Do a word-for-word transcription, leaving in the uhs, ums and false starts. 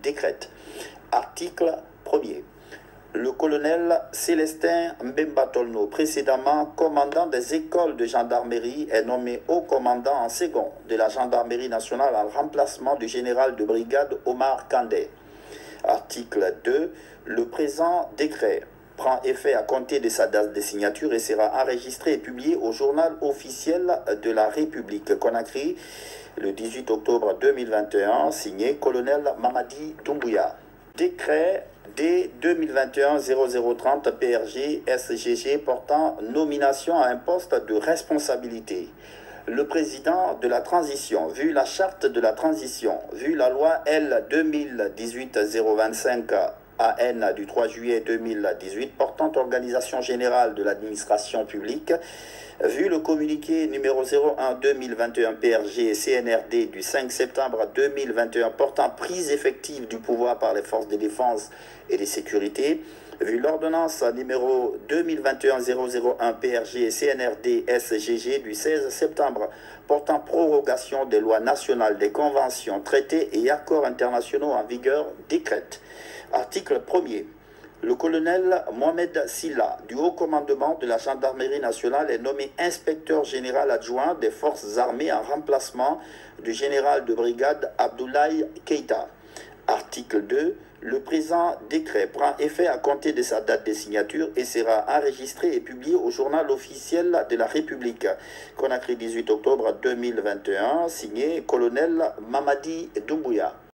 décrète. Article premier. Le colonel Célestin Mbemba Tolno, précédemment commandant des écoles de gendarmerie, est nommé haut commandant en second de la gendarmerie nationale en remplacement du général de brigade Omar Kandé. Article deux. Le présent décret prend effet à compter de sa date de signature et sera enregistré et publié au journal officiel de la République Conakry le dix-huit octobre deux mille vingt et un, signé colonel Mamadi Doumbouya. Décret D deux mille vingt et un zéro zéro trente P R G S G G portant nomination à un poste de responsabilité. Le président de la transition, vu la charte de la transition, vu la loi L deux mille dix-huit zéro vingt-cinq A N du trois juillet deux mille dix-huit portant organisation générale de l'administration publique, vu le communiqué numéro zéro un deux mille vingt et un P R G C N R D du cinq septembre deux mille vingt et un portant prise effective du pouvoir par les forces de défense et de sécurité, vu l'ordonnance numéro deux mille vingt et un zéro zéro un P R G C N R D S G G du seize septembre portant prorogation des lois nationales, des conventions, traités et accords internationaux en vigueur, décrète. Article premier. Le colonel Mohamed Silla, du haut commandement de la gendarmerie nationale, est nommé inspecteur général adjoint des forces armées en remplacement du général de brigade Abdoulaye Keïta. Article deux. Le présent décret prend effet à compter de sa date de signature et sera enregistré et publié au journal officiel de la République. Conakry, dix-huit octobre deux mille vingt et un, signé colonel Mamadi Doumbouya.